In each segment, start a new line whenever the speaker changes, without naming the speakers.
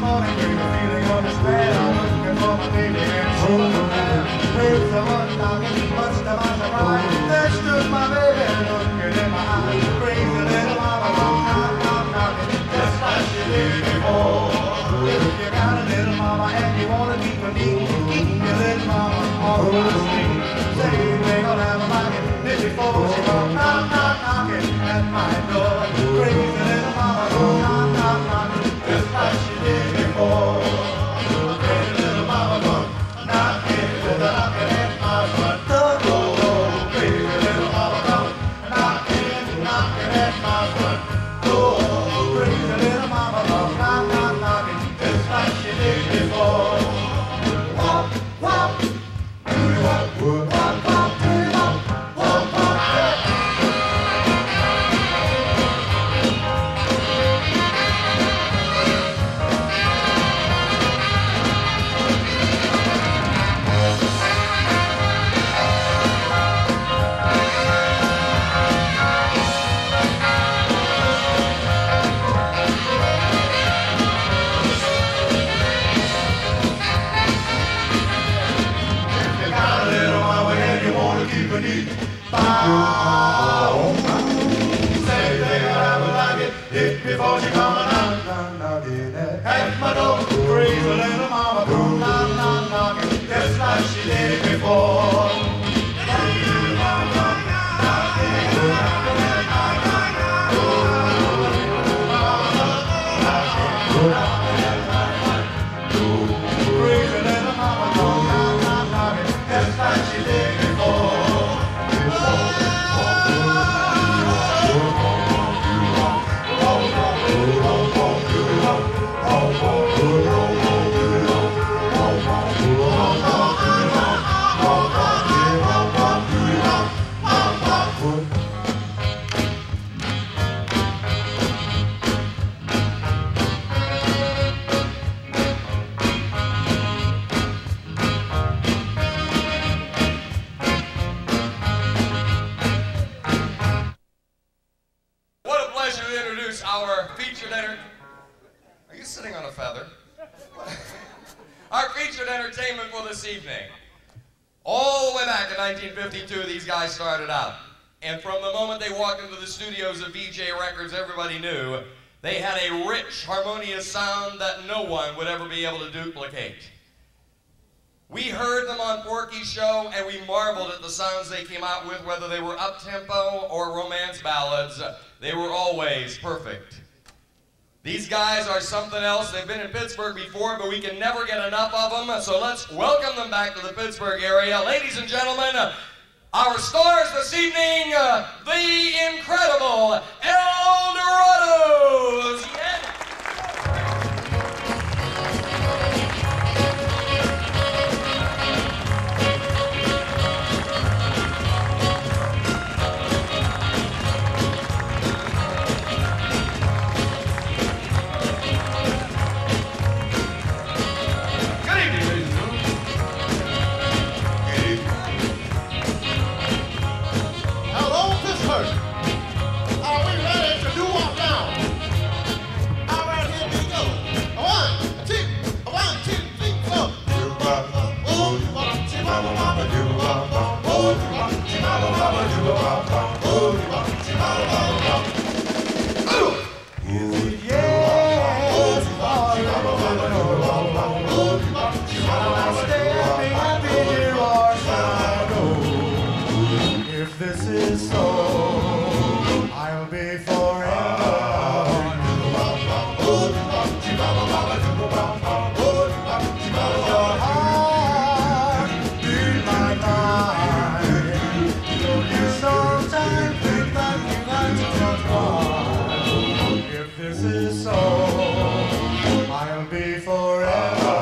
morning with a feeling of despair. I'm looking for my baby and she wasn't there. With someone knocking, much to my surprise, there stood my baby looking in my eyes. Crazy little mama, knock, knock, knocking, just like she did before. If you got a little mama and you wanna keep her neat, keep your little mama on my sleeve. Say you ain't gonna have a pocket before she comes knock, knock, knocking at my door. Crazy little mama, knock, knock, knocking, just like she did before. Crazy little mama, knocking at my front door. Crazy little mama, knocking at my front door. Crazy little mama, knock, knock, knocking, just like she did before. Wop, wop, wop, wop, wop, wop, wop, wop. Before she come knock, knock, knocking at my door. Crazy little mama, knock, knock, knocking, just like she did before. Crazy little mama, knock, knock, knocking, just like she did before.
Our featured entertainment for this evening. All the way back in 1952, these guys started out. And from the moment they walked into the studios of VJ Records, everybody knew they had a rich, harmonious sound that no one would ever be able to duplicate. We heard them on Porky's show, and we marveled at the sounds they came out with, whether they were up-tempo or romance ballads. They were always perfect. These guys are something else. They've been in Pittsburgh before, but we can never get enough of them, so let's welcome them back to the Pittsburgh area. Ladies and gentlemen, our stars this evening, the incredible El Dorados. If this is so, I'll be forever. Your heart be my mind. Don't you sometimes think that you got too much more? If this is so, I'll be forever.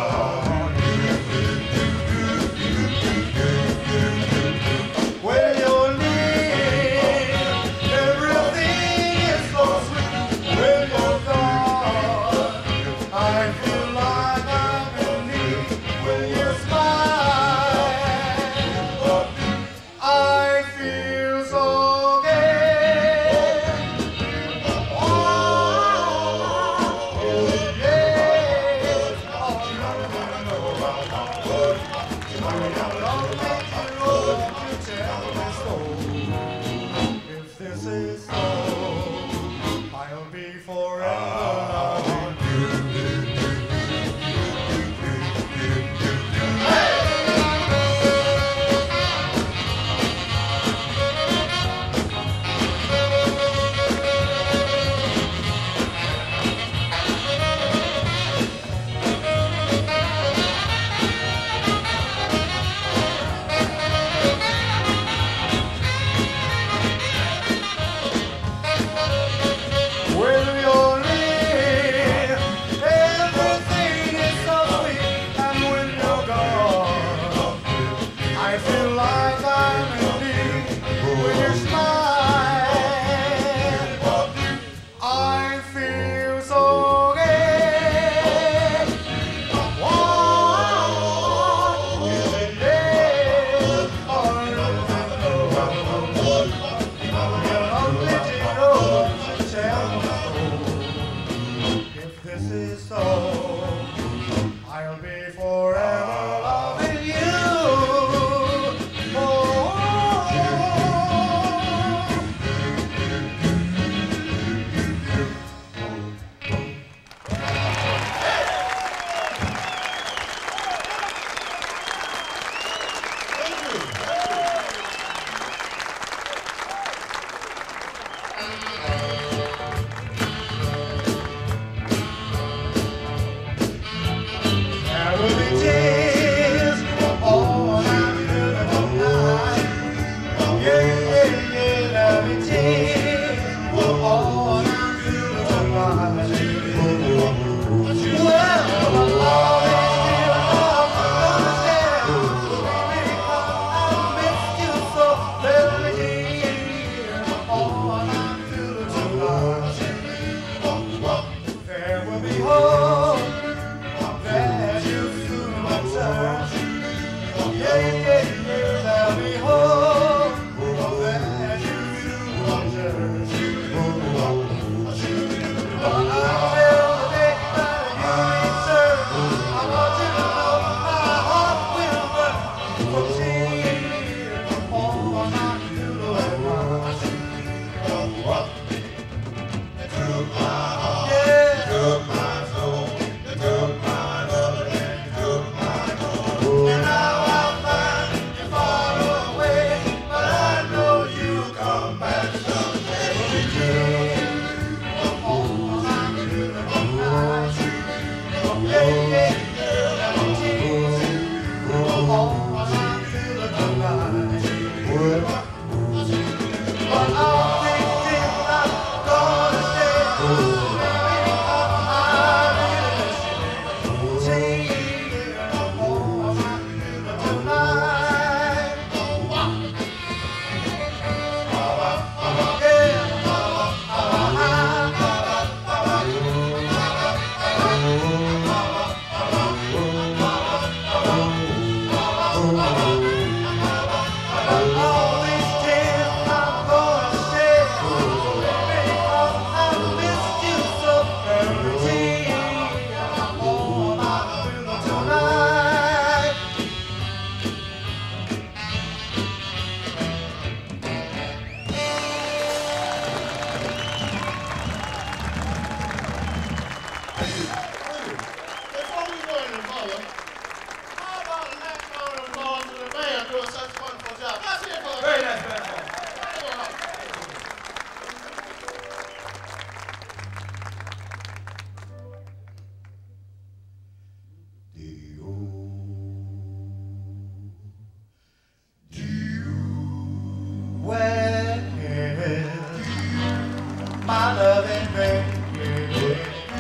My loving baby,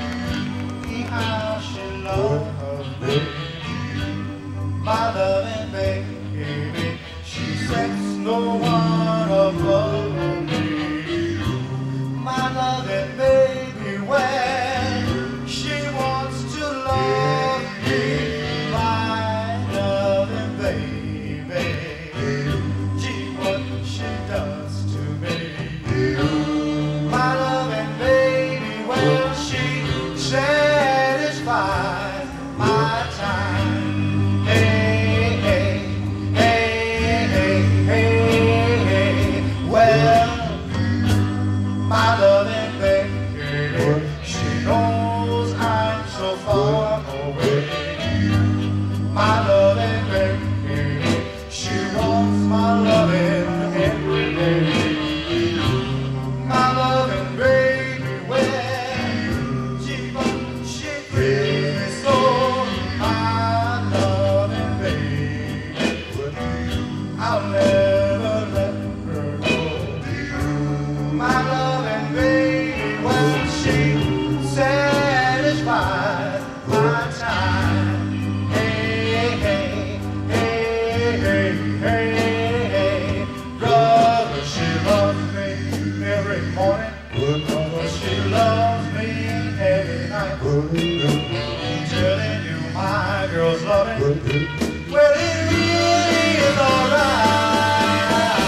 how she loves me. My loving baby, she sets no one above me. My loving baby, when she wants to love me. My loving baby, gee, what she does to me. My loving baby, well, she satisfies my time. Hey, hey, hey, hey, hey, hey. Well, my loving baby, she knows I'm so far away. My loving baby, she wants my loving every day. My loving baby, when she frees me so. My loving baby, I'll never let her go. My loving baby, when she satisfies my time. Hey, hey, hey, hey, hey, hey. Brother, she loves me every morning. Brother, she loves me every night. Telling you my girl's loving, well, it really is alright.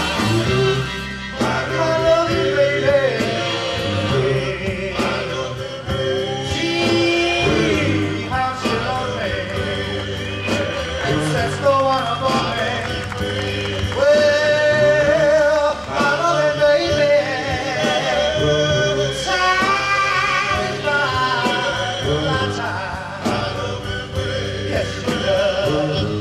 My loving baby, gee, how she loves me, and sets no one above me. Well, my loving baby, satisfies my time. Yes, she does.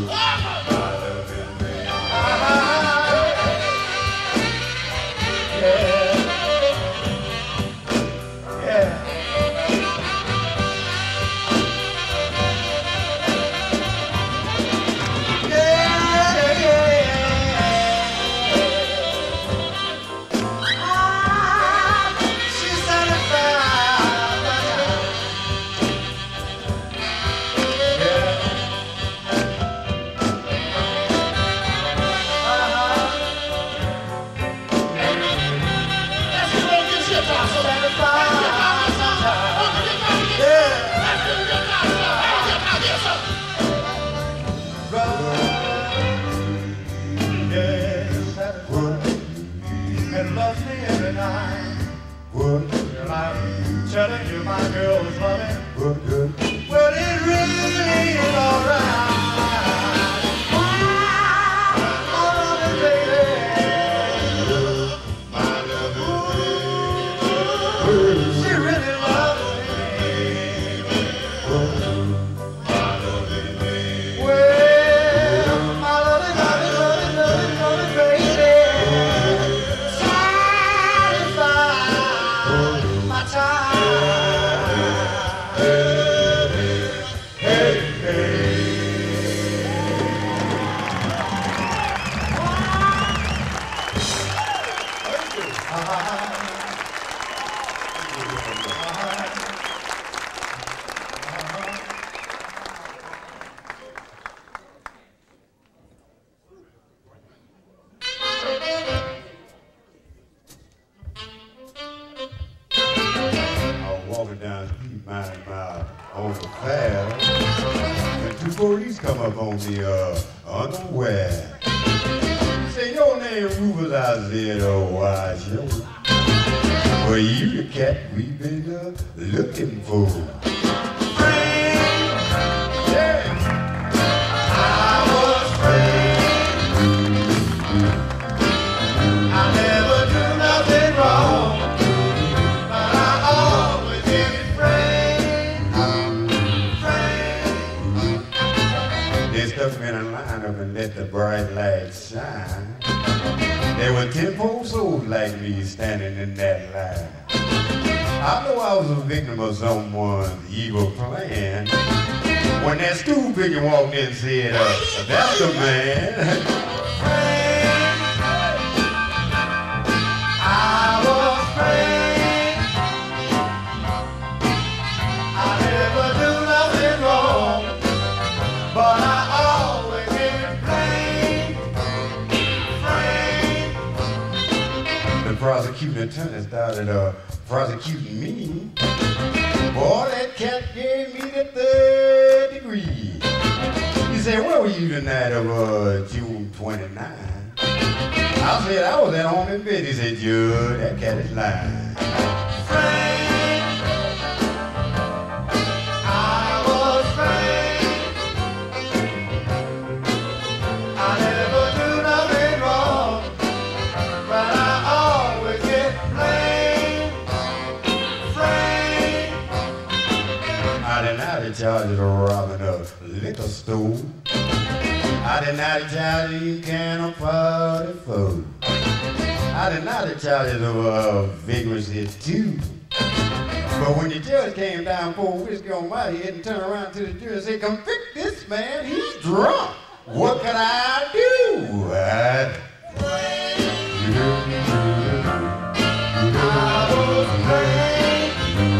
police come up on me unaware. Say, your name Rufus, I said, oh, why, sure. Well, you the cat we've been looking for. And let the bright light shine. There were 10 poor souls like me standing in that line. I know I was a victim of someone's evil plan. When that stool pigeon walked in and said, that's the man. I was afraid. I never do nothing wrong, but I prosecuting attorney started prosecuting me. Boy, that cat gave me the 3rd degree. He said, where were you the night of June 29? I said, I was at home in bed. He said, Judge, that cat is lying. I was afraid. I never do nothing wrong, but charged of robbing a liquor store. I deny the charges you can't afford it for. I deny the charges of vagrancy too. But when the judge came down for whiskey on my head and turned around to the jury and said, convict this man, he's drunk. What can I do? I was afraid.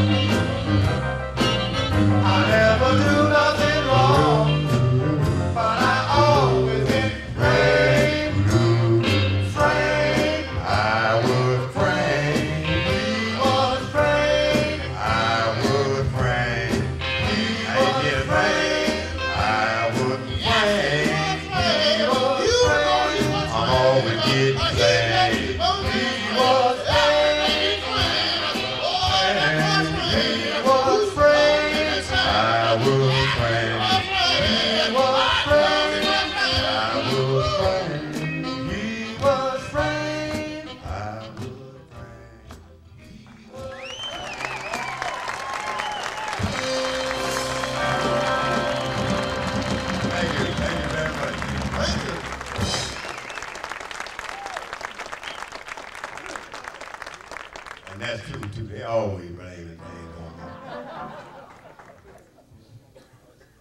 I never do nothing wrong, but I always been afraid. Afraid. I was afraid. He was afraid. I was afraid. He was afraid. I was afraid. He was afraid. I'm always getting afraid. He was afraid. He was afraid. I was afraid. He was afraid. I was afraid. He was afraid. I was afraid. He was Thank you very much. Thank you. And that's true too. They always blame the things on me.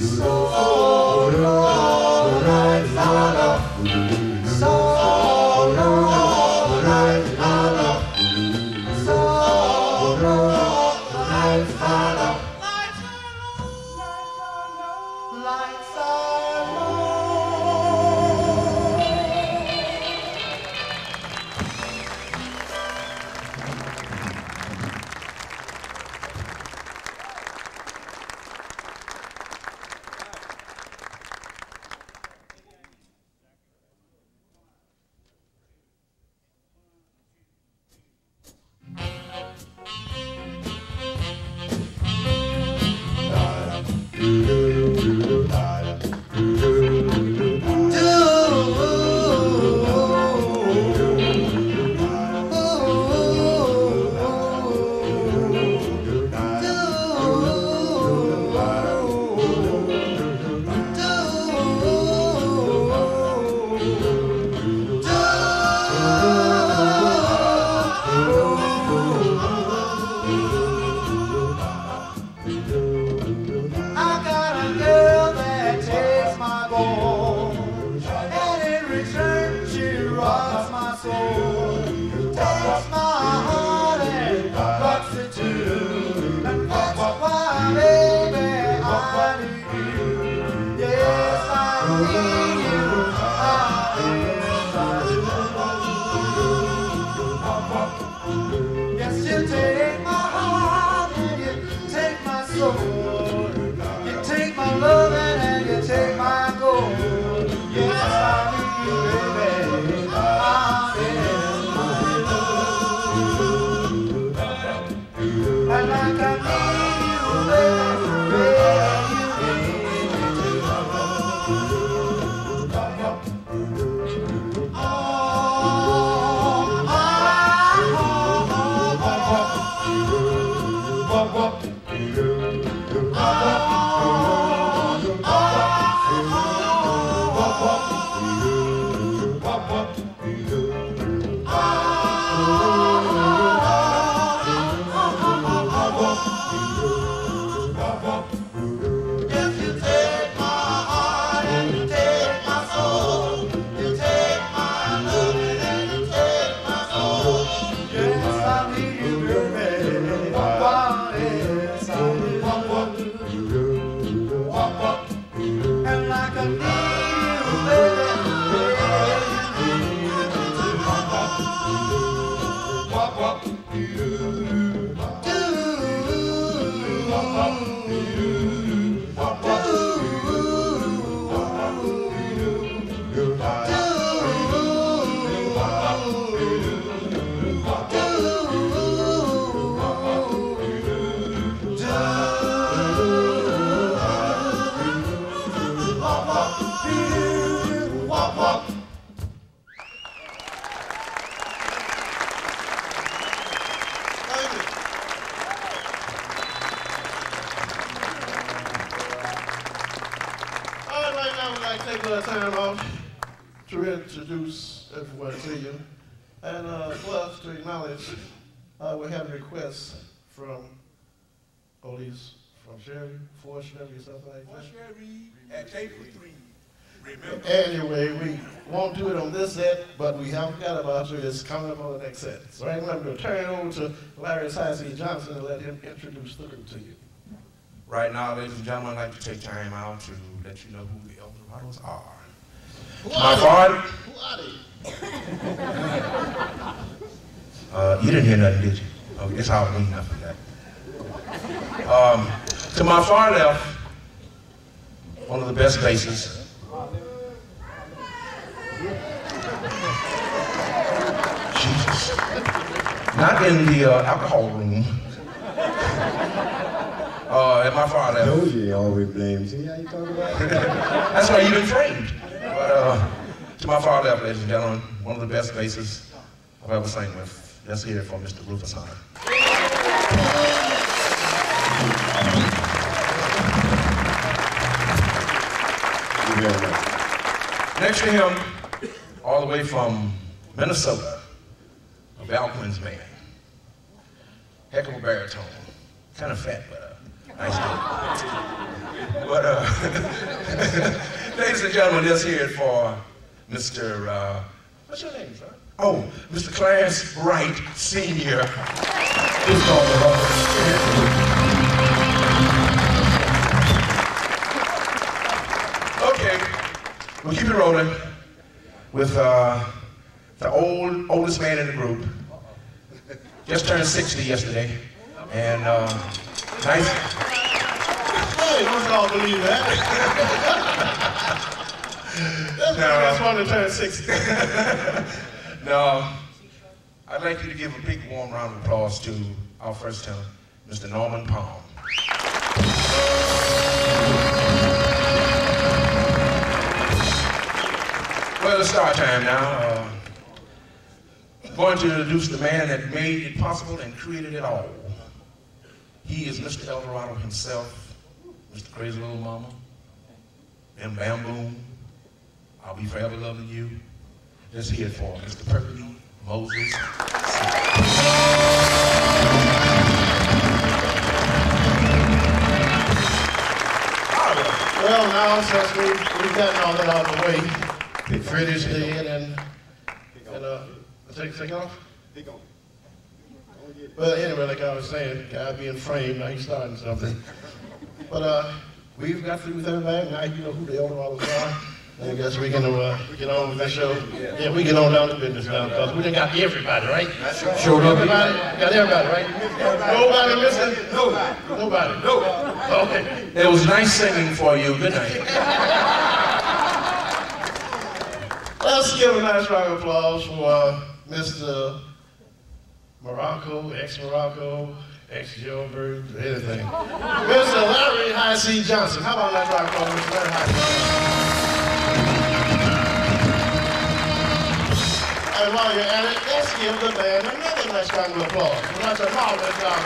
We have requests from police, from Sherry, for Sherry, something like that.
Sherry at table 3. Remember?
Anyway, we won't do it on this set, but we haven't got about you. It's coming up on the next set. So I'm going to turn it over to Larry Tysee Johnson and let him introduce the group to you.
Right now, ladies and gentlemen, I'd like to take time out to let you know who the Eldorados are. My father. You didn't hear nothing, did you? Oh, it's Halloween, enough of that. To my far left, one of the best basses. Jesus. Not in the alcohol room. At my far left.
Told you always blame. See how you talk about it?
That's why you've been trained. But to my far left, ladies and gentlemen, one of the best basses I've ever sang with. Let's hear it from Mr. Rufus Hunter. Next to him, all the way from Minnesota, a Valquin's man. Heck of a baritone. Kind of fat, but nice dude. But, ladies and gentlemen, let's hear it for Mr. What's your name, sir? Oh, Mr. Clarence Wright, Sr. It's called the Okay, we'll keep it rolling with the oldest man in the group. Just turned 60 yesterday, and nice.
Hey, don't y'all believe that? That's the last one to turn 60.
Now, I'd like you to give a big warm round of applause to our first tenor, Mr. Norman Palm. Well, it's start time now. I'm going to introduce the man that made it possible and created it all. He is Mr. Eldorado himself, Mr. Crazy Little Mama, and Bam Boom. I'll be forever loving you. Let's hear it for Mr. Percy Moses.
Well, now, since we've gotten all that out of the way, Freddie's dead, and take off? Well, anyway, like I was saying, guy being framed, now he's starting something. But we've got through with everybody. Now you know who the Eldorados are. I guess we can get on with this show. Yeah, we get on down to business now, because we done got everybody, right? That's right. Sure, everybody? Got everybody, right? Nobody missing? Nobody? No. Okay.
It was nice singing for you. Good night.
Let's give a nice round of applause for Mr. Morocco, ex-Morocco, ex-Gilbert, anything. Mr. Larry High C. Johnson. How about that round of applause, Mr. Larry High C. And while you're at it, let's give the band another nice round of applause. That's a marvelous job.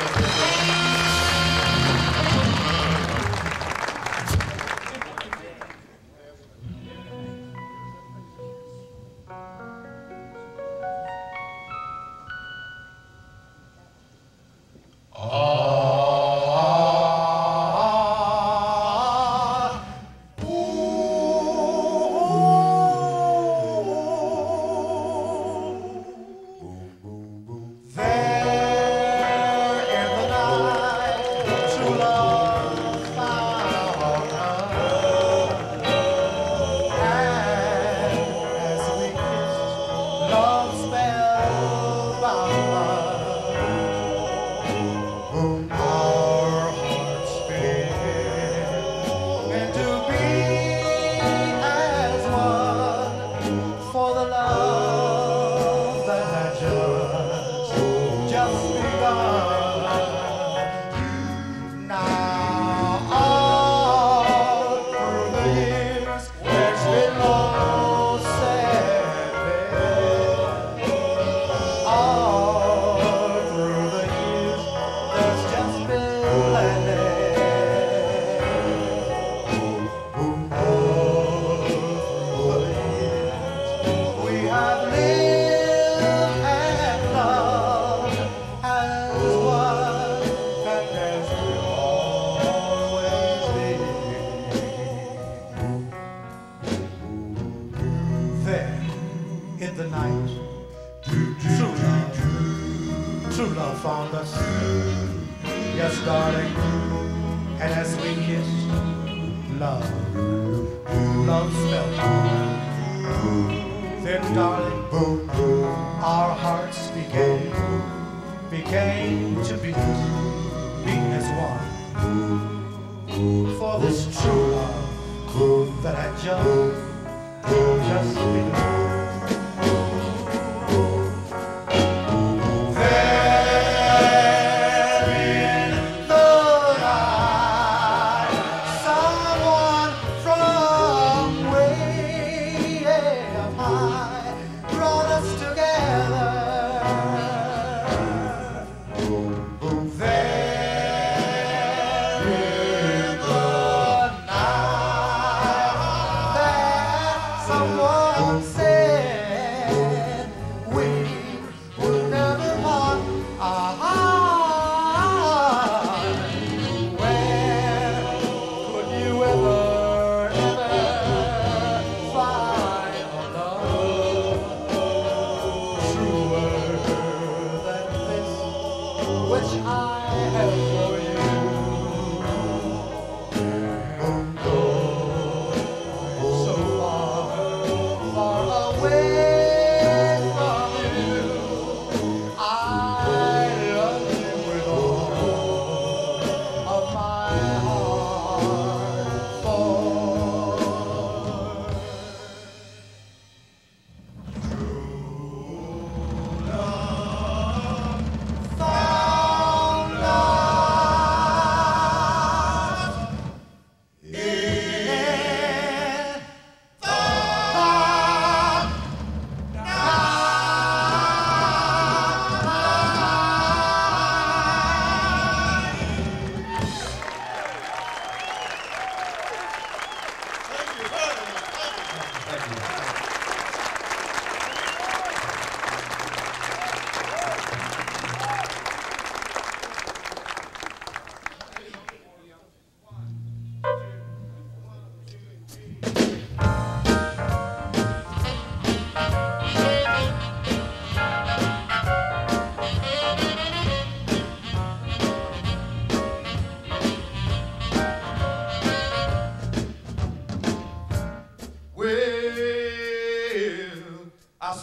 Someone said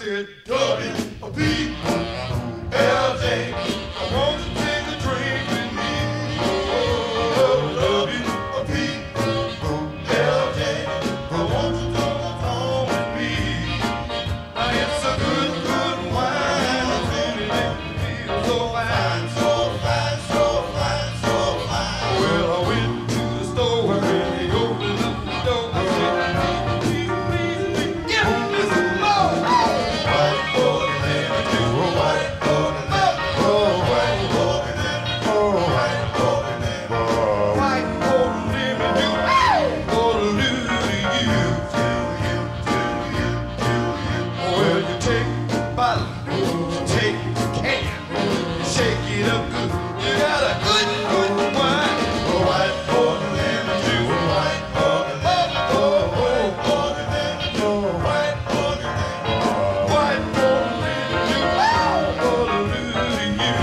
said, W-P-L-J, I want you to take a drink with me. Oh, W-P-L-J, I want you to come home with me. Now it's a good, good wine. I'm feeling it feel so fine, so fine, so fine, so fine. Well, I went to the store and they opened up the door. I said, please, please, please, give me some more. White boy, lemon juice, white boy, lemon juice, white boy, lemon juice, white boy, lemon juice, white boy, lemon juice. What'll do to you, Well, you take a bottle, take a can, shake it up good. You got a good, good wine. White boy, lemon juice, white boy, lemon juice, white boy, lemon juice, white boy, lemon juice, white boy, lemon juice. What'll do to you,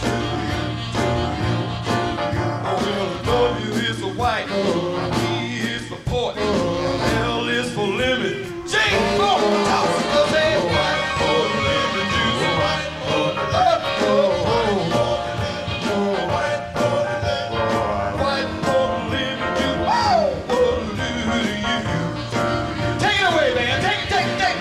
Oh, well, the W is for white, P is for port, L is for lemon, J for toss. Go say white boy, lemon juice, white boy, lemon juice, white boy, lemon juice, white boy, lemon juice. What'll do to you? Take it away, man. Take it, take it, take it.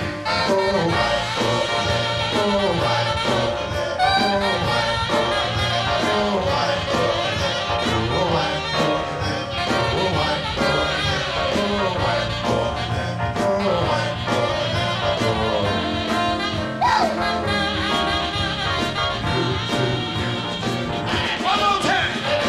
One more time.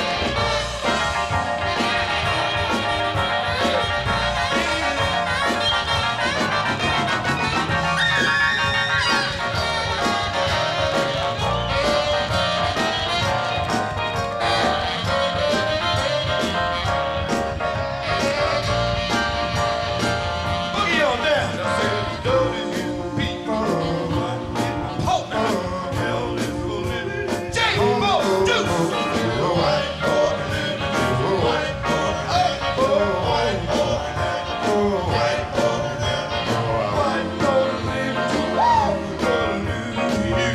Boogie on down. I said, W-P-L, L is for lemon, J for juice. White boy, lemon juice, white boy, white boy, white boy, white boy, white boy, lemon juice. What'll do to you?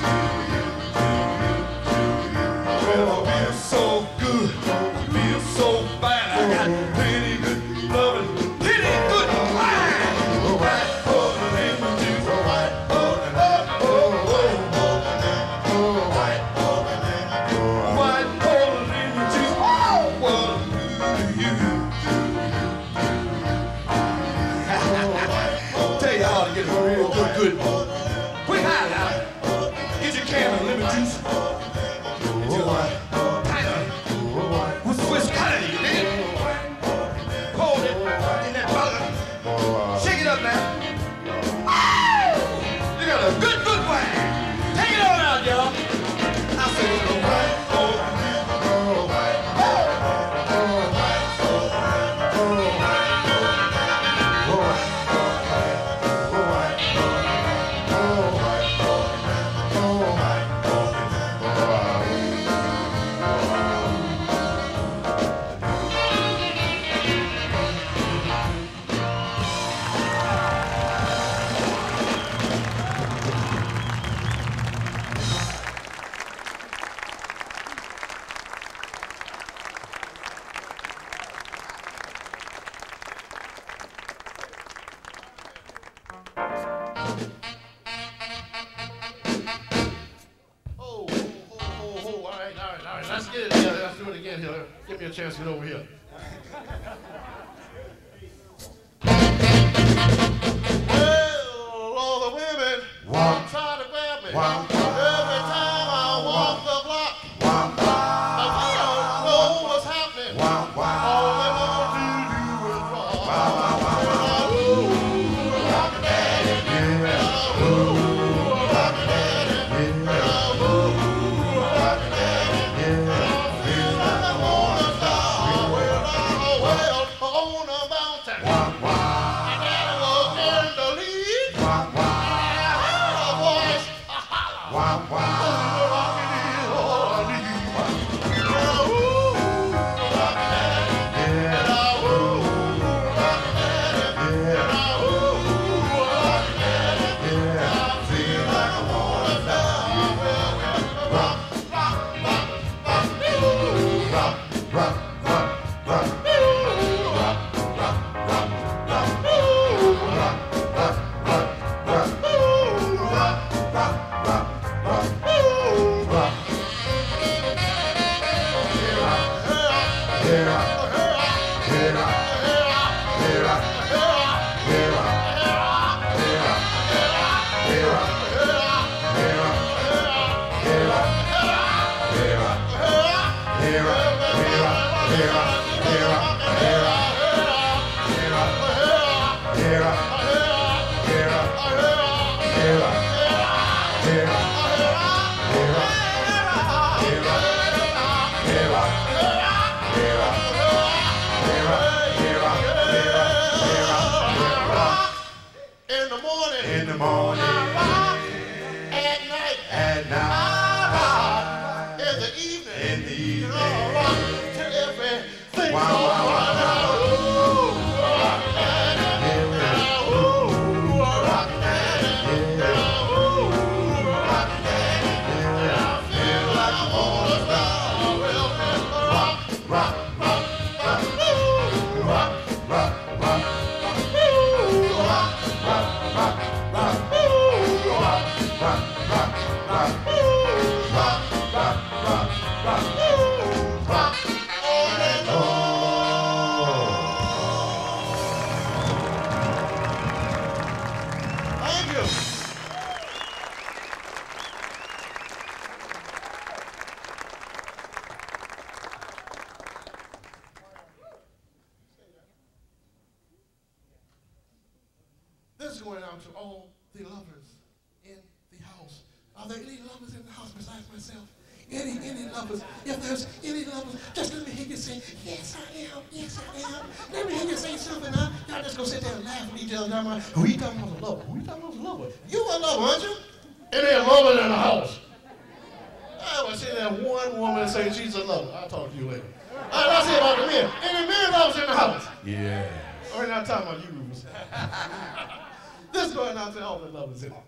Well, I feel so good, I feel so fine. I got plenty good loving, plenty good wine. White boy, lemon juice, white boy, white boy, white boy, white boy, white boy, lemon juice. What'll do to you? Tell you how to get a real good. Quick high now. Get your can of lemon juice. Get your pint with Swiss cotton, you dig? Hold it in that bottle. Shake it up now. You got a good, good wine. Take it on out, y'all. I said, white boy, white boy,
All right, let's get it together. Let's do it again here. Give me a chance to get over here. Well, all the women try to grab me. Every time I walk the block, but they don't know what's happening. All they want to do is rock. Ooh, rock it, daddy. Ooh, rock it, daddy. Ooh, rock it, daddy. I feel like I wanna start. Well, on a mountain. My daddy was in the lead. I heard a voice holler. Ooh, rock it is all I need. Ooh, rock it, daddy. Ooh, rock it, daddy. This is going out to all the lovers in the house. Are there any lovers in the house besides myself? Any lovers? If there's any lovers, just let me hear you say, yes I am, yes I am. Let me hear you say something now. Y'all just gonna sit there and laugh at each other. Who you talking about a lover? Who you talking about a lover? You a lover, aren't you? Any lovers in the house? I was sitting there, one woman saying she's a lover. I'll talk to you later. All right, let's see about the men. Any men lovers in the house?
Yeah.
We're not talking about you, Rufus. This is going out to all the lovers in it.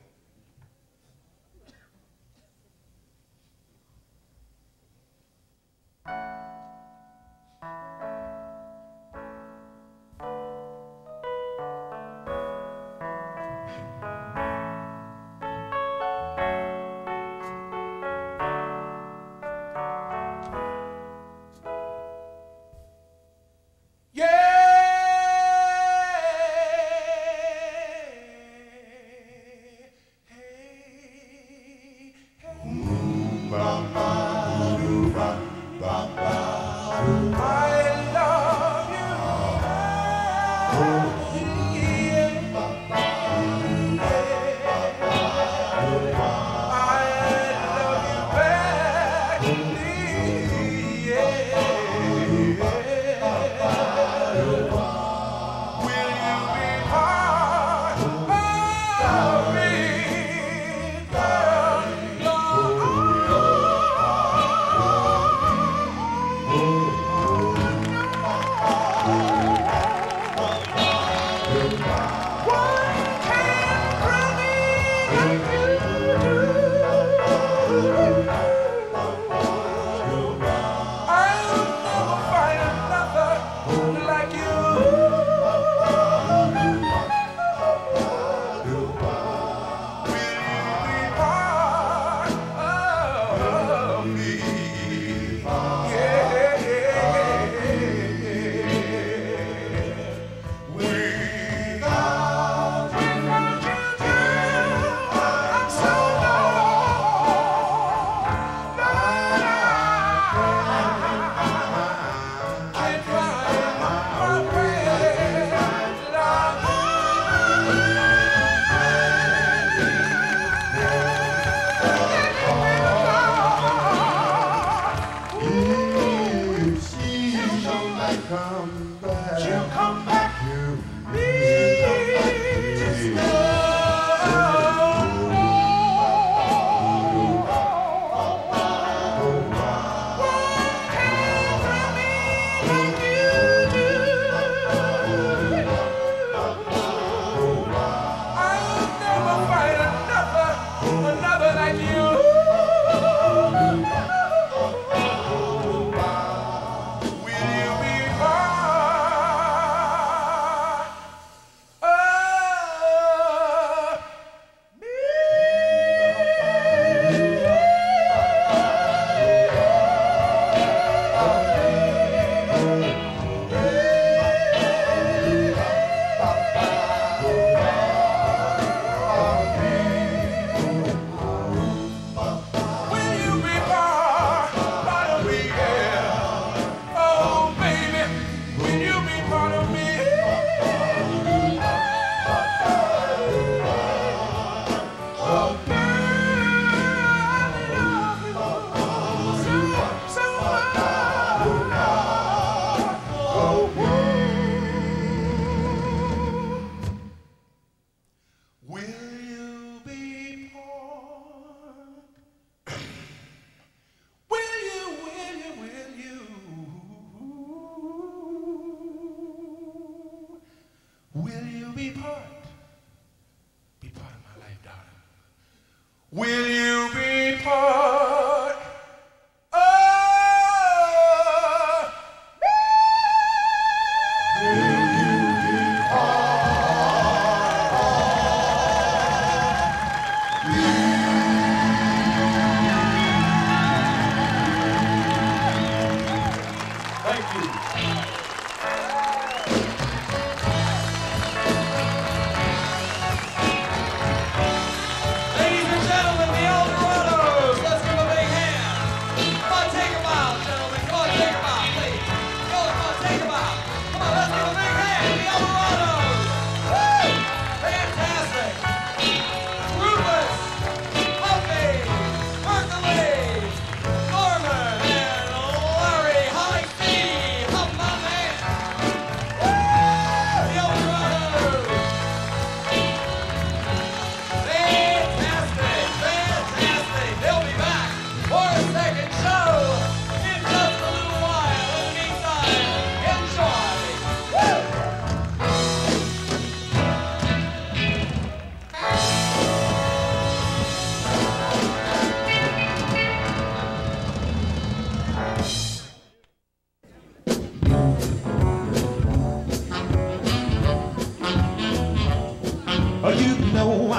Will you be part of
Thank you.
Ladies and gentlemen, the Elder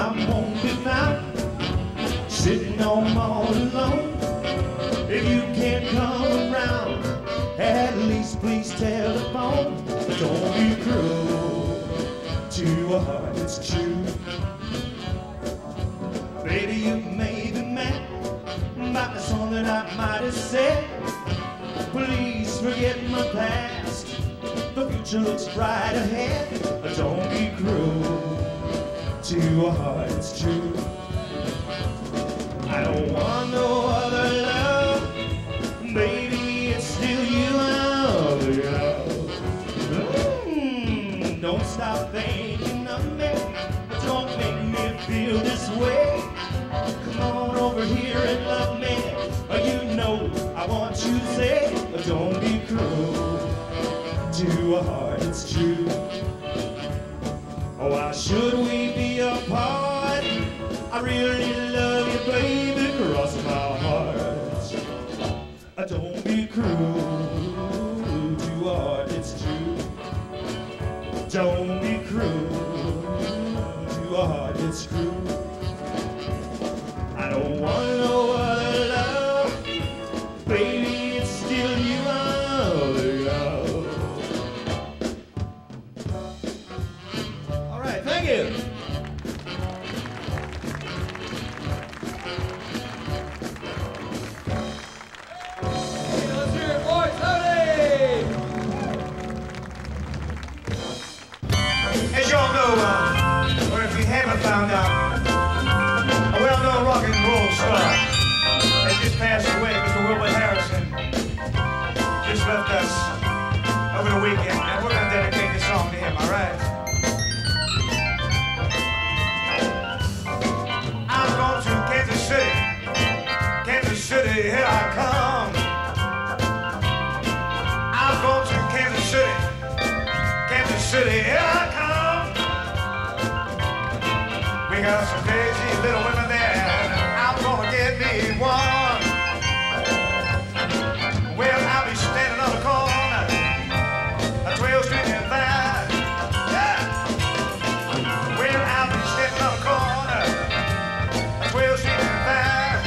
I won't be found sitting home all alone. If you can't come around, at least please telephone. Don't be cruel to a heart that's true. Baby, you may be mad about something I might have said. Please forget my past, the future looks bright ahead. Don't be cruel to a heart that's true. I don't want no other love, baby, it's still you I love. Don't stop thinking of me, don't make me feel this way. Come on over here and love me, you know I want you to say. Don't be cruel to a heart that's true. Oh, why should we be apart? I really love you, baby, cross my heart. Don't be cruel to a heart that's true. Don't be cruel to a heart that's true. I don't want no other love, baby, it's still you I love. All right, thank you.
Let's hear it, boys. Howdy!
As you all know, or if you haven't found out, a well-known rock and roll star has just passed away. Mr. Wilbur Harrison just left us over the weekend, and we're going to dedicate this song to him, all right? I'm going to Kansas City. Kansas City, here I come. I'm going to Kansas City. Kansas City, here I come. We got some crazy little women there. I'm gonna get me one. Well, I'll be standing on the corner, 12th Street and Vine. Yeah. Well, I'll be standing on the corner, 12th Street and Vine,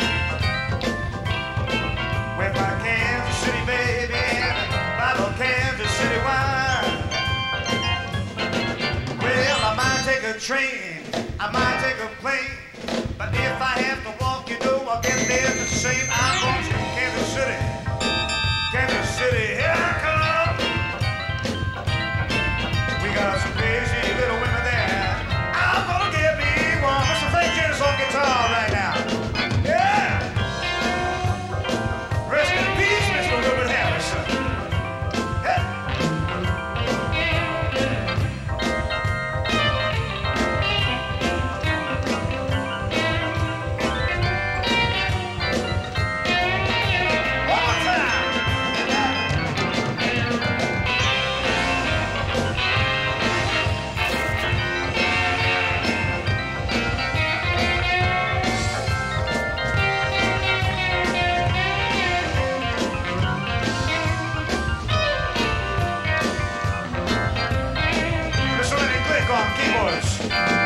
with my Kansas City baby and my little Kansas City wine. Well, I might take a train, I might take a plane, but if I have to walk, you know I'll get there just the same. I'm going to Kansas City. Kansas City, here I come. We got some crazy little women there. I'm gonna get me one. Mr. Frank Janis on guitar right now. Yeah. Rest in peace, Mr. Wilbur Harrison. Yeah. Mr. Lenny Glick on keyboards.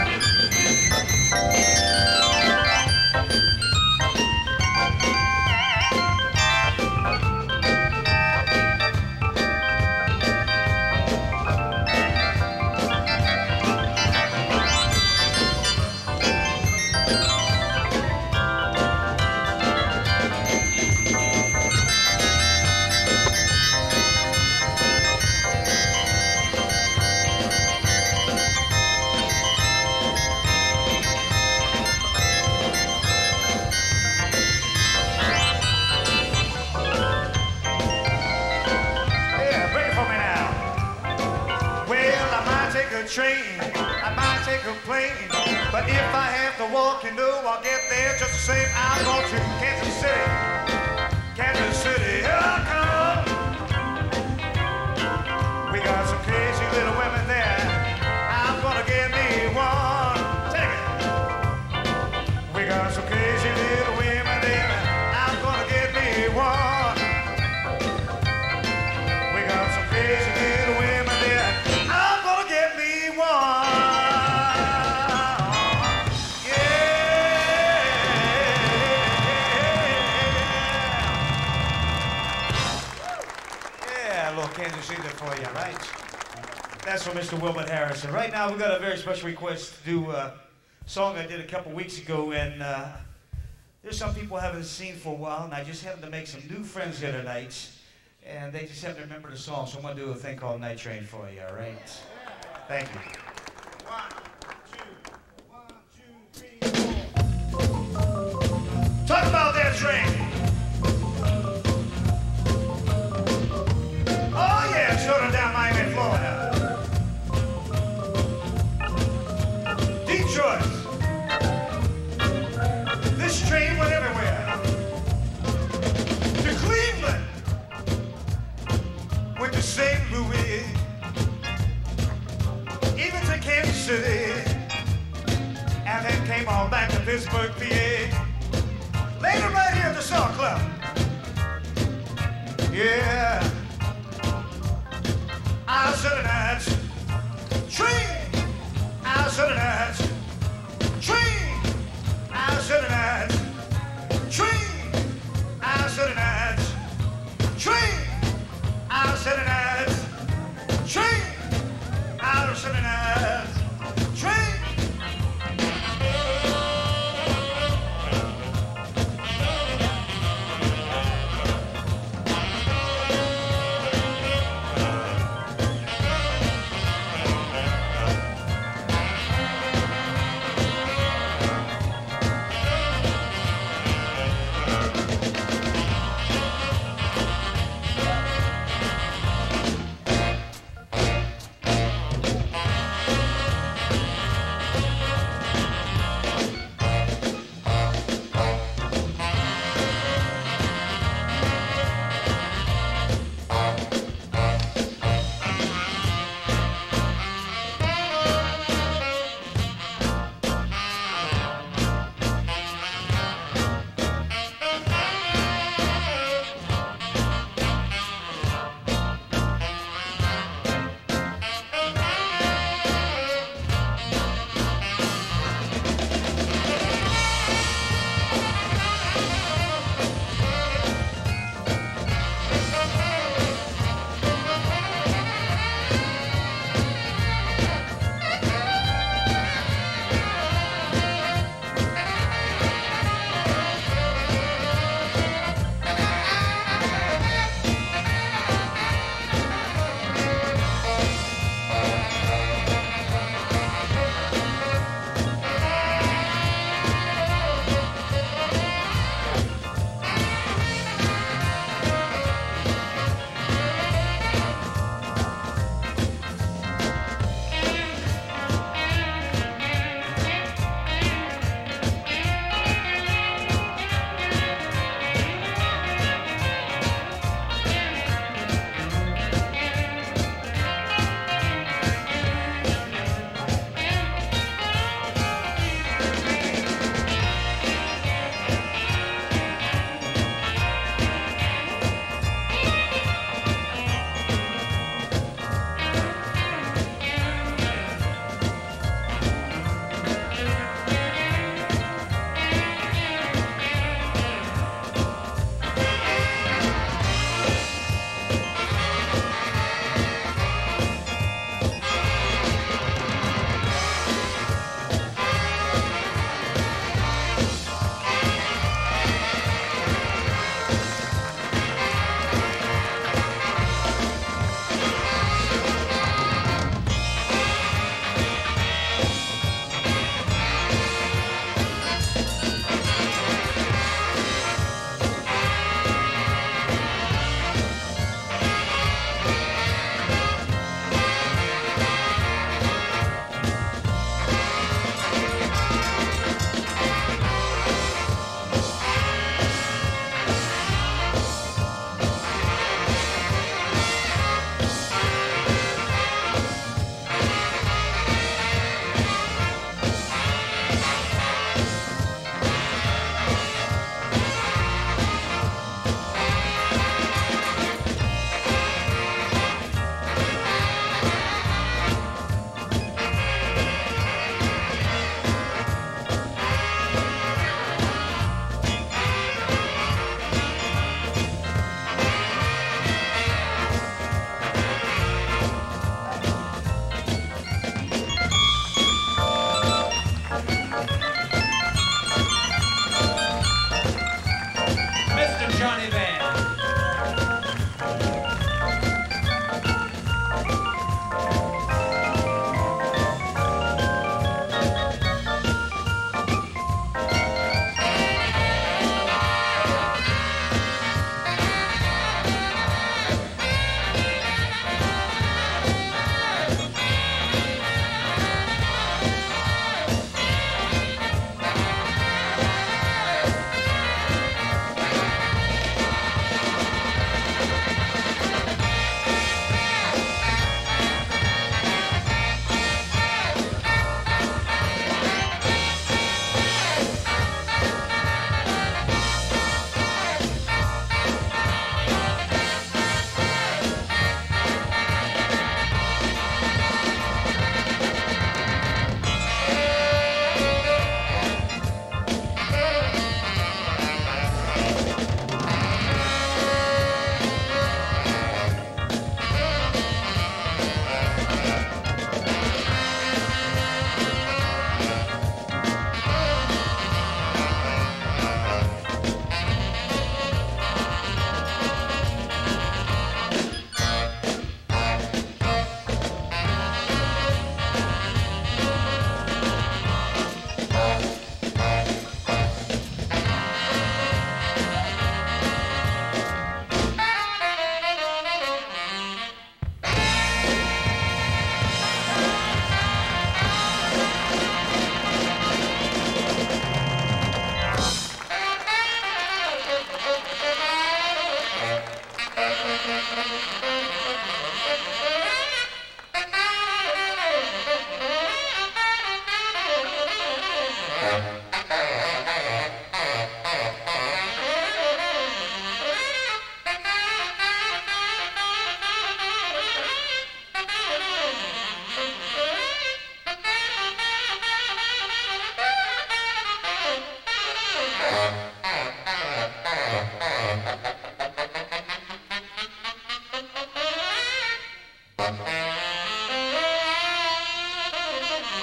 Train, I might take a plane, but if I have to walk, you know I'll get there just the same. I'm going to Kansas City. Kansas City, here I come. We got some crazy little women there. I'm gonna get me one. Take it. We got some crazy little women there. I'm gonna get me one. We got some crazy little women there. I'm gonna get me one.
for Mr. Wilbert Harrison. Right now, we've got a very special request to do a song I did a couple weeks ago, and there's some people I haven't seen for a while, and I just happened to make some new friends here tonight, and they just haven't remembered the song, so I'm going to do a thing called Night Train for you, all right? Thank you. 1, 2, 1, 2, 3, 4. Talk about that train. Oh yeah, shorter down Miami, Florida. Detroit. This train went everywhere. To Cleveland. Went to St. Louis. Even to Kansas City. And then came on back to Pittsburgh, PA. Later right here at the Soul Club. Yeah. I'll sit in that train. I'll sit in that train. I'll sit in that train. I'll sit in that train. I'll sit in that train. I'll sit in that train.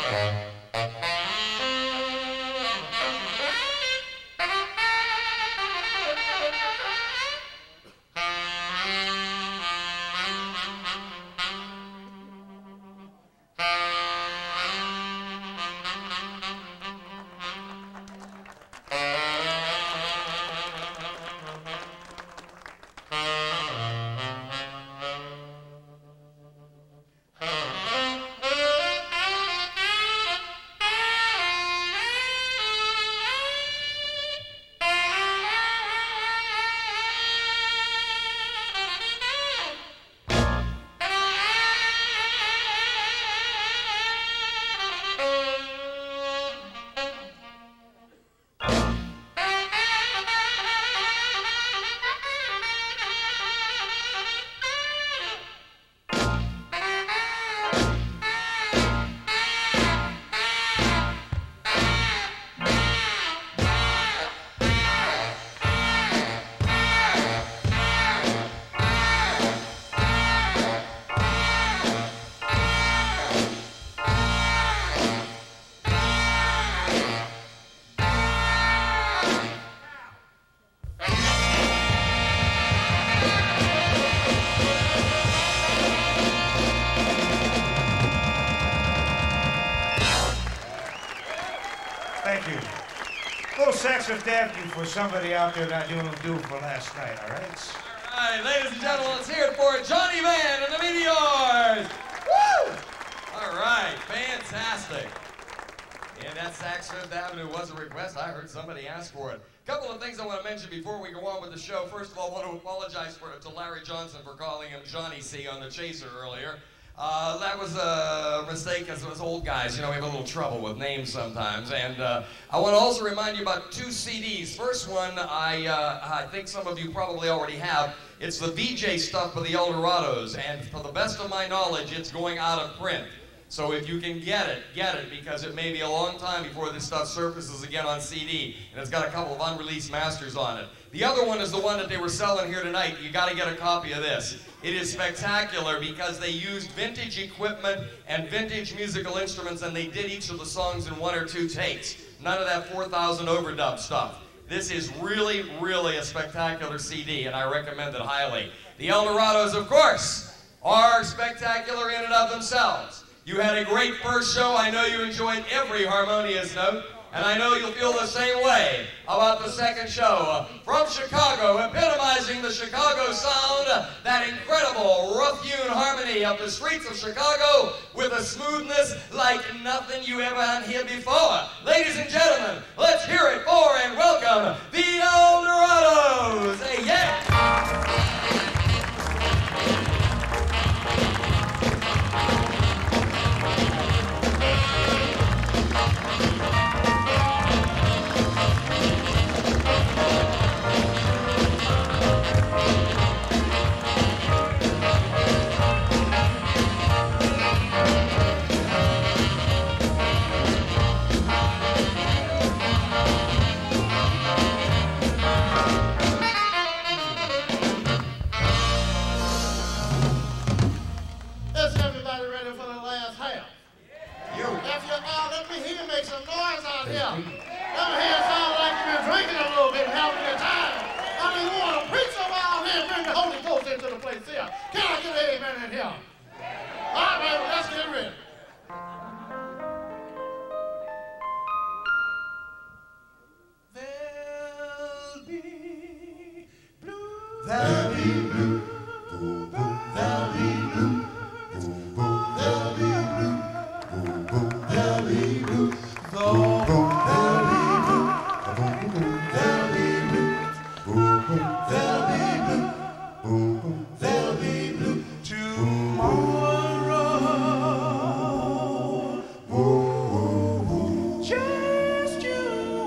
Thank you. A little saxophone thank you for somebody out there not doing do for last night, all right?
All right, ladies and gentlemen, let's hear it for Johnny Van and the Meteors. Woo! All right, fantastic. And that Saks Fifth Avenue was a request. I heard somebody ask for it. A couple of things I want to mention before we go on with the show. First of all, I want to apologize to Larry Johnson for calling him Johnny C on the Chaser earlier. That was a mistake as old guys. You know, we have a little trouble with names sometimes. And I want to also remind you about 2 CDs. First one, I think some of you probably already have. It's the VJ stuff for the Eldorados. And for the best of my knowledge, it's going out of print. So if you can get it, because it may be a long time before this stuff surfaces again on CD. And it's got a couple of unreleased masters on it. The other one is the one that they were selling here tonight. You got to get a copy of this. It is spectacular because they used vintage equipment and vintage musical instruments, and they did each of the songs in 1 or 2 takes. None of that 4,000 overdub stuff. This is really, really a spectacular CD, and I recommend it highly. The Eldorados, of course, are spectacular in and of themselves. You had a great first show. I know you enjoyed every harmonious note. And I know you'll feel the same way about the second show. From Chicago, epitomizing the Chicago sound, that incredible rough-hewn harmony of the streets of Chicago with a smoothness like nothing you ever had here before. Ladies and gentlemen, let's hear it for and welcome the Eldorados. Hey, yeah!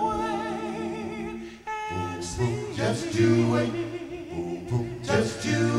Just you wait,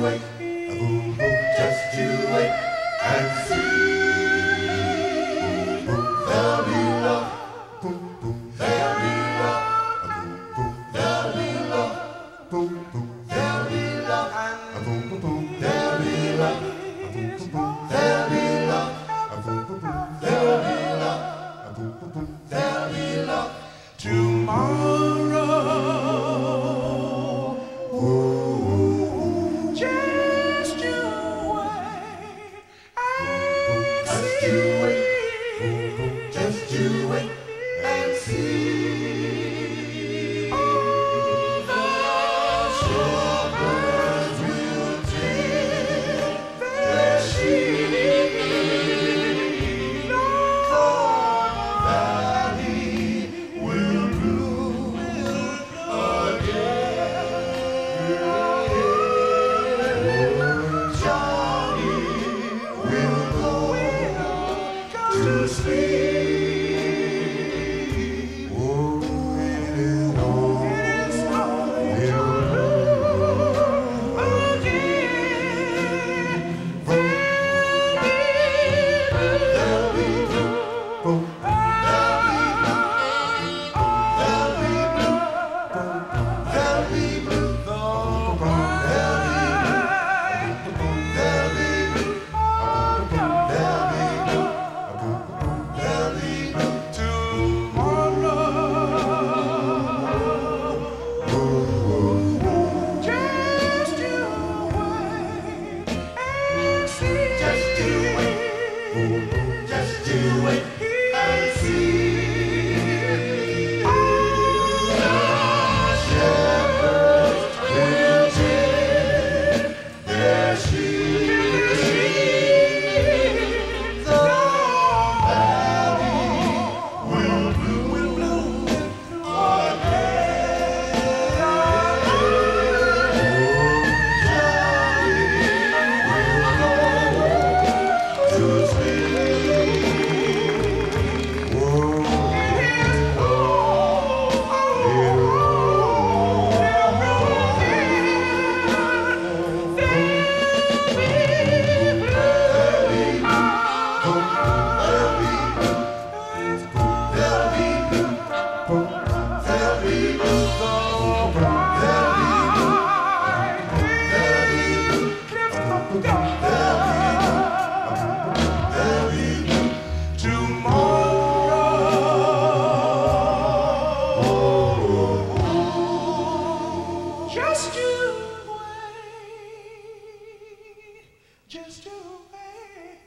sweet. Oh, it is all. It is all. Just you wait.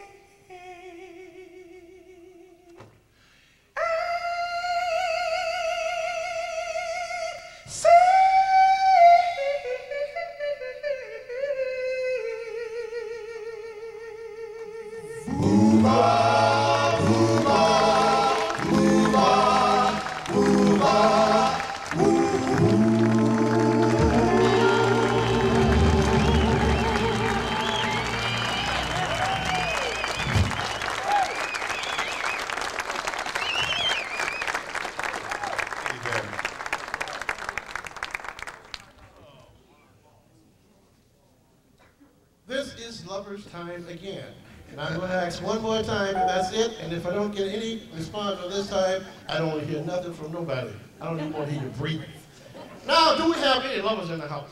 This is Lover's Time again. And I'm going to ask one more time if that's it. And if I don't get any response on this time, I don't want to hear nothing from nobody. I don't even want to hear you breathe. Now, do we have any lovers in the house?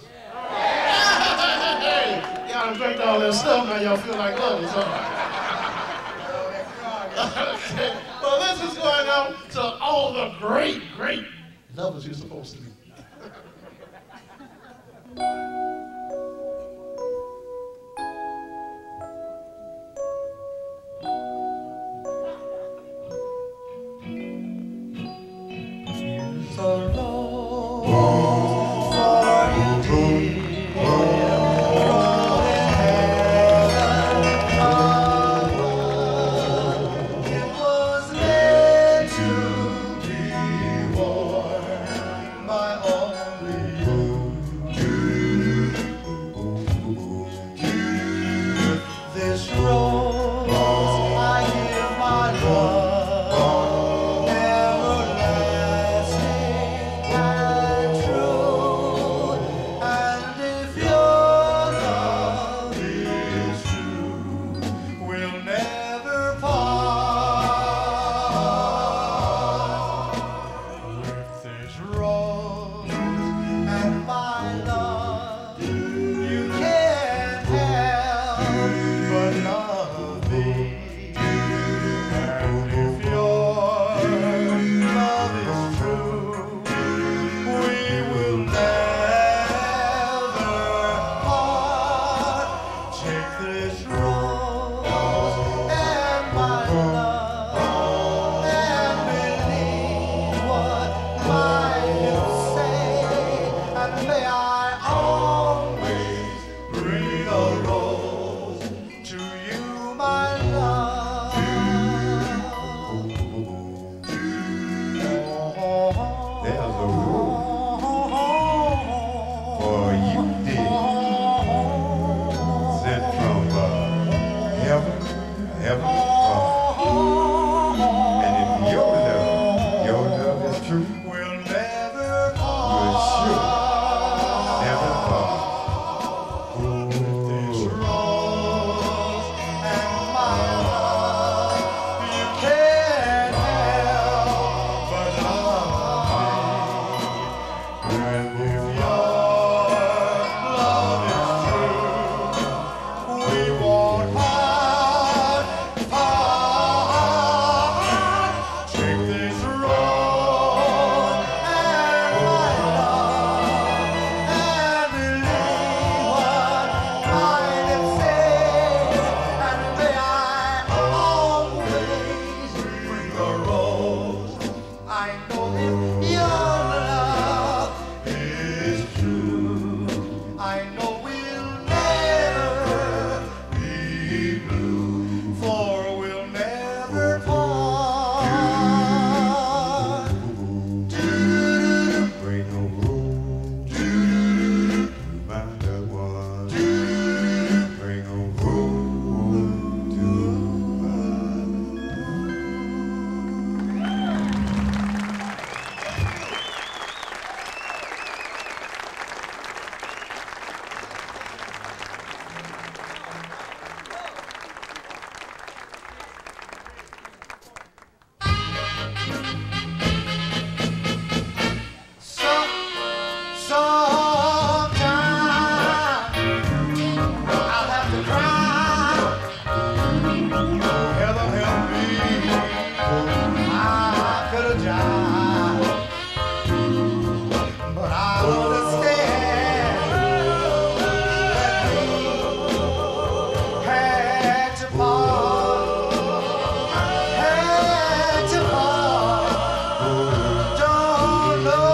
Yeah. Y'all drank all that stuff, now y'all feel like lovers, huh? Okay. Well, this is going out to all the great, great lovers you're supposed to be.
By I could have died, but I understand that we had to part, had to part. Don't know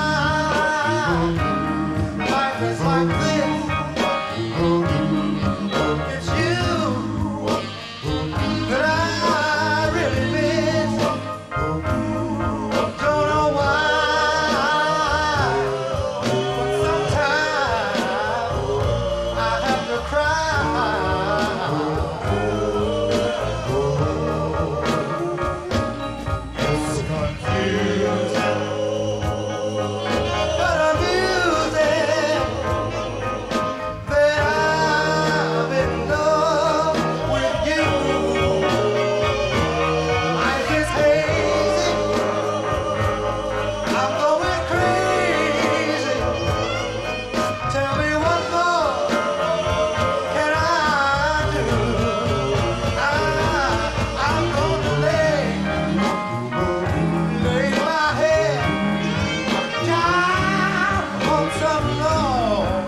why life is like this. It's you that I really miss. Don't know why, but sometimes I have to cry. It's confusing, but amusing that I'm in love with you. Life is hazy, I'm going crazy. Tell me what more can I do? I'm gonna lay my head down on some long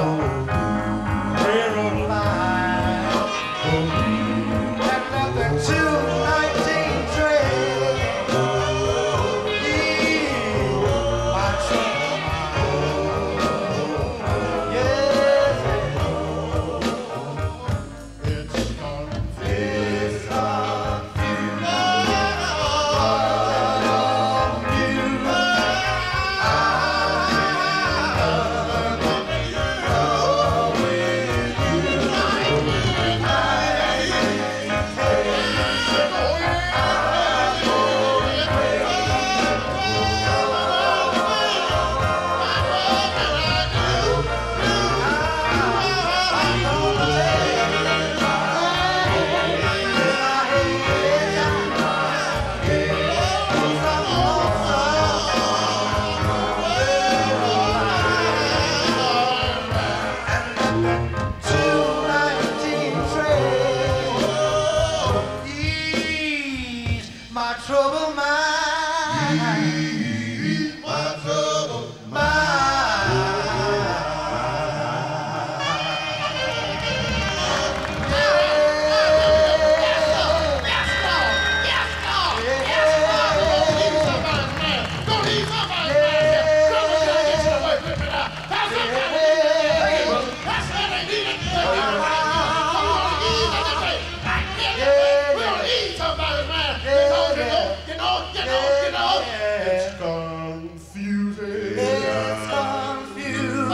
railroad line and let the 219 train lead my trouble. Yes, it's confused. My trouble mind, my trouble It's confusing. It's confusing.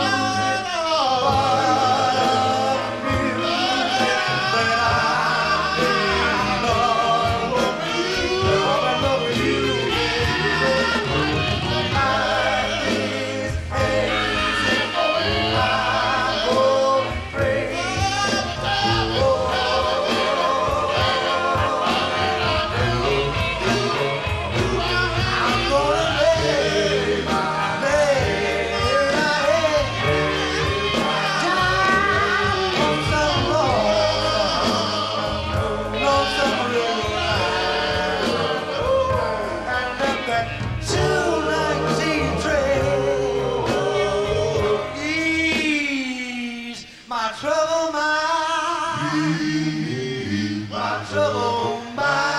My trouble mind, my trouble mind.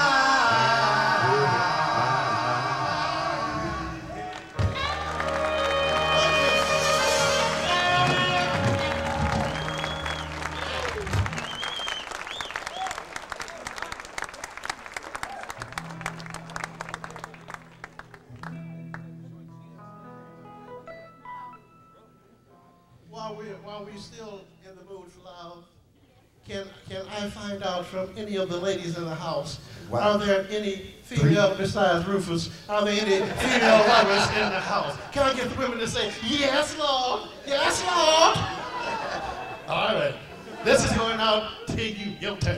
While we're still in the mood for love, can I find out from any of the ladies in the house, are there any female, besides Rufus, are there any female lovers in the house? Can I get the women to say, yes, Lord, yes, Lord? All right, this is going out to you, your turn.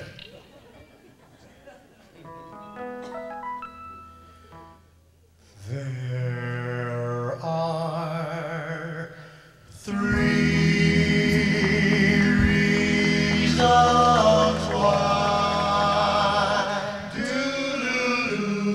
There are 3 reasons why. Do-do-do.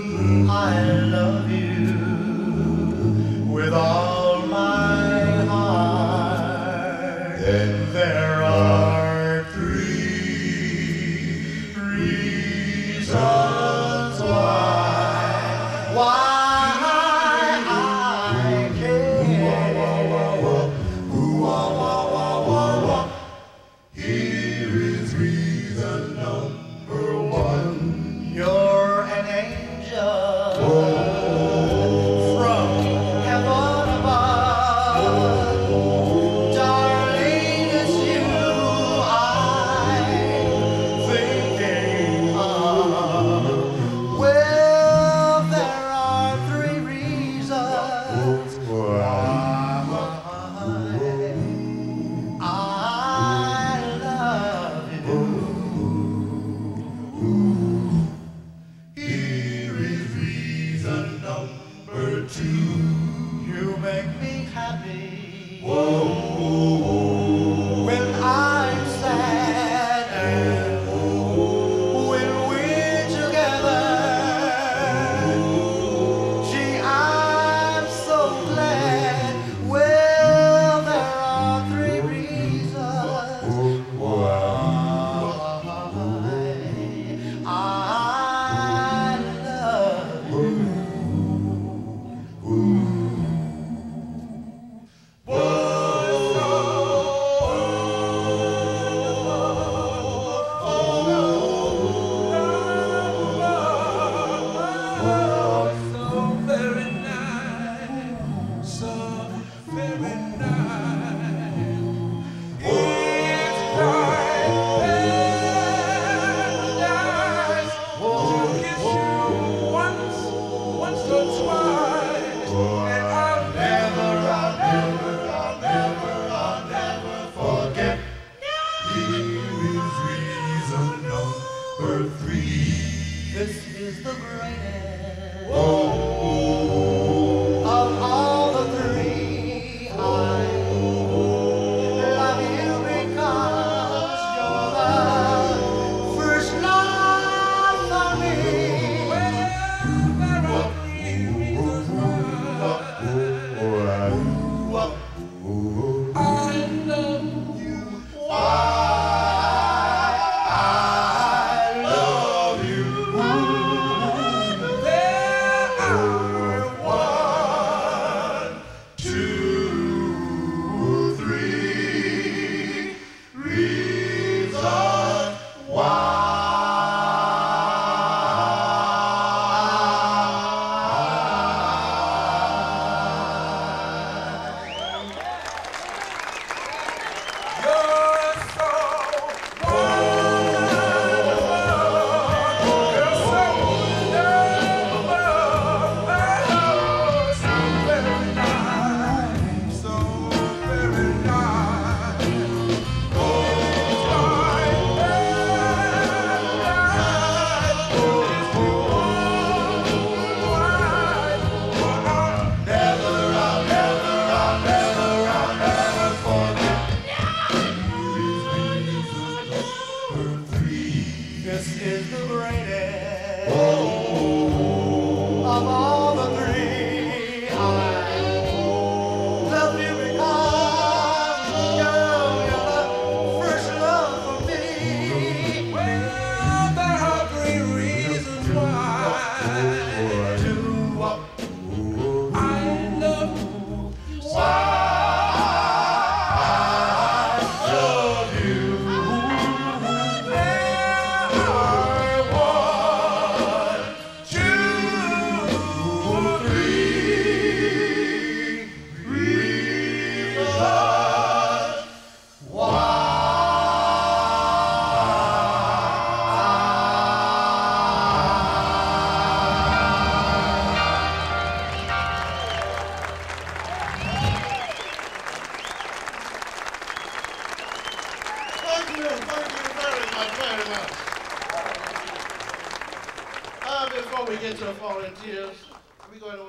Before we get to volunteers, we're going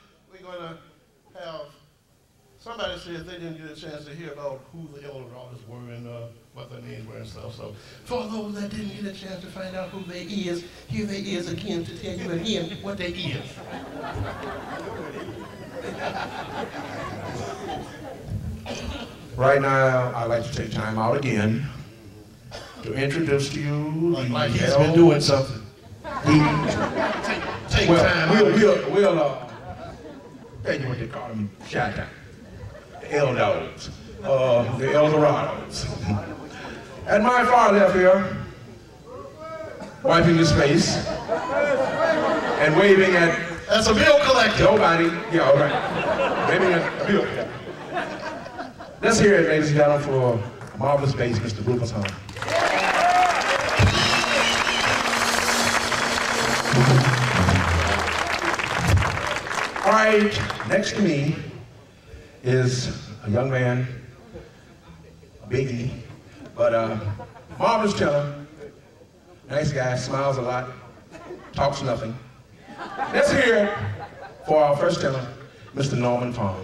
to have somebody say if they didn't get a chance to hear about who the Eldorados were and what their names were and stuff. So for those that didn't get a chance to find out who they is, here they is again to tell you again what they is.
Right now, I'd like to take time out again to introduce to you.
Like he's been doing something. Take time out.
We'll tell you what they call them, Chi-Town. The L-Dogs, the Eldorados. At my far left here, wiping his face and waving at...
That's a bill collector.
Nobody, yeah, all right. Waving at a bill collector. Let's hear it, ladies and gentlemen, for marvelous bass, Mr. Rufus Hunt. All right, next to me is a young man, a biggie, but marvelous tenor, nice guy, smiles a lot, talks nothing. Let's hear it for our first tenor, Mr. Norman Farm.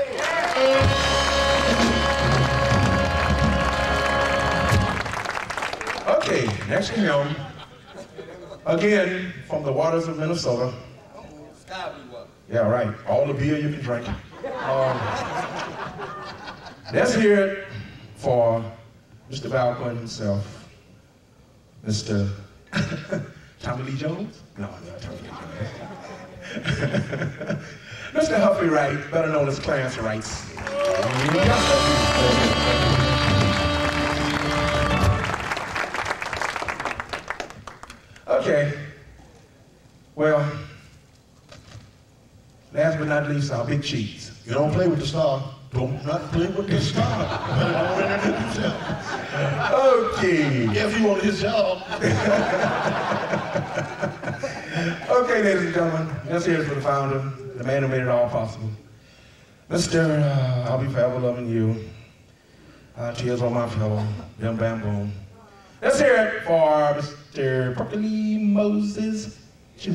Okay, next to him, again, from the waters of Minnesota. Yeah, right, all the beer you can drink. Let's hear it for Mr. Valquin himself, Mr. Tommy Lee Jones? No, not Tommy Lee Jones. Mr. Humphrey Wright, better known as Clarence Wright. Okay. Well, last but not least, our big cheese.
You don't play with the star. Don't not play with the star.
Okay.
Yeah, if you want his job.
Okay, ladies and gentlemen, let's hear it for the founder, the man who made it all possible. Mr. I'll be forever loving you. Tears on my pillow, bim bam boom. Let's hear it for Mr. Berkeley Moses Jr.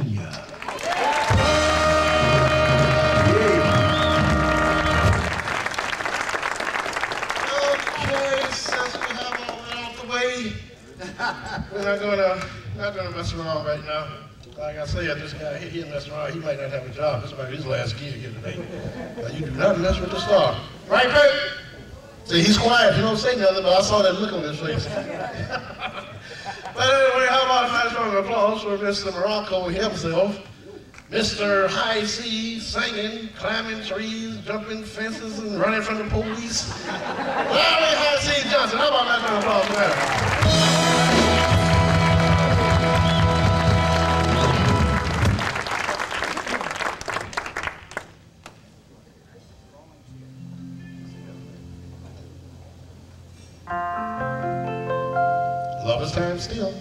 Okay, since we have all that out the way, we're not gonna mess around right now. Like I said, this guy, he messing around. He might not have a job. This might be his last gig here today. You do not mess with the star. Right, Kurt? See, he's quiet. He don't say nothing, but I saw that look on his face. But anyway, how about a nice round of applause for Mr. Morocco himself? Mr. High Seas, singing, climbing trees, jumping fences, and running from the police. Larry High Seas Johnson. How about a nice round of applause for that? Love is time still.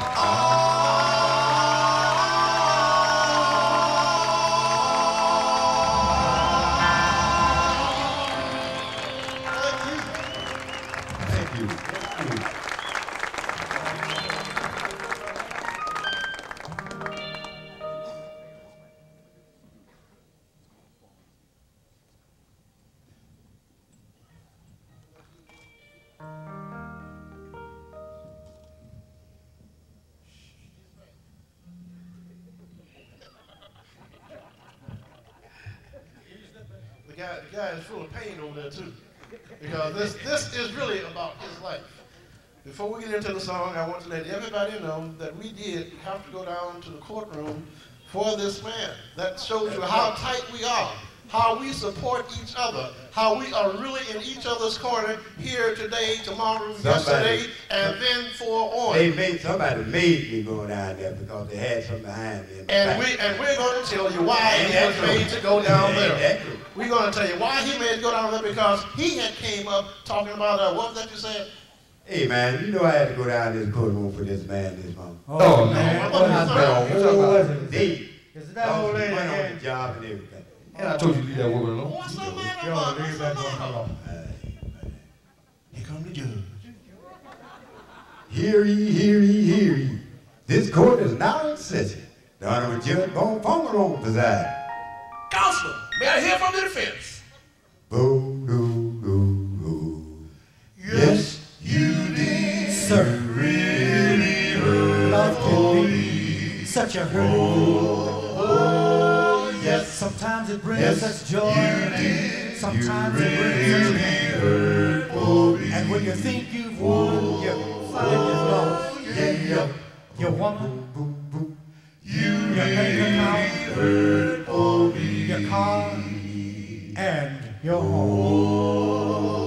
Thank you. Thank you.
The guy is full of pain over there too, because this is really about his life. Before we get into the song, I want to let everybody know that we did have to go down to the courtroom for this man. That shows you how tight we are, how we support each other, how we are really in each other's corner here today, tomorrow, yesterday, and then for on.
Somebody made me go down there because they had something behind me.
And we're going to tell you why he was made to go down there. We're going to tell you why he made to go down there, because he had came up talking about, what was that you said?
Hey man, you know I had to go down to this courtroom for this man this month.
Oh, man.
What was
Whole day.
Is that old lady
Went on
again?
the job and everything.
And I told you to leave that woman alone.
What's the matter,
Yo,
about?
leave that woman alone.
Here come the judge.
Hear ye, hear ye, hear ye. This court is now in session. The Honorable Judge Von Pomeroy preside.
Counselor, may I hear from the defense?
Boo-doo-doo-doo. Yes, you did.
Sir,
Really hurt.
love can be such a hurt.
Oh, yes.
Sometimes it brings
Yes,
us joy.
you did.
Sometimes
You
it brings us
really
pain.
hurt for me.
And when you think you've won, you find you've lost.
Yeah.
Your woman,
Boom, boom.
your bank account,
Hurt for me.
your car, and your home.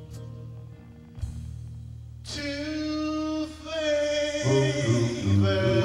Two things